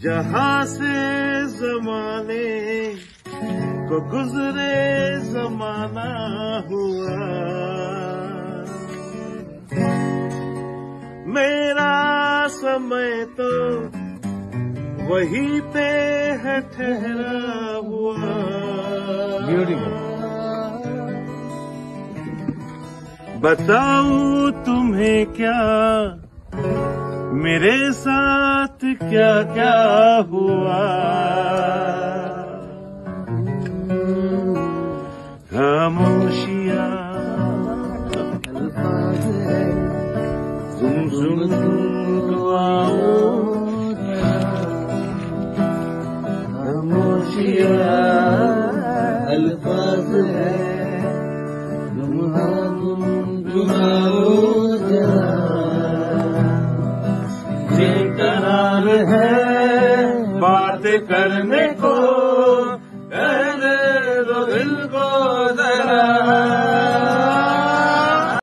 जहां से जमाने को गुजरे जमाना हुआ, मेरा समय तो वहीं पे है ठहरा हुआ। बताऊं तुम्हें क्या मेरे साथ क्या क्या हुआ। खामोशियां गुमसुम दुआओं, खामोशियां अल्फाज है, गुमगुमाओ जरा। करार है बात करने को।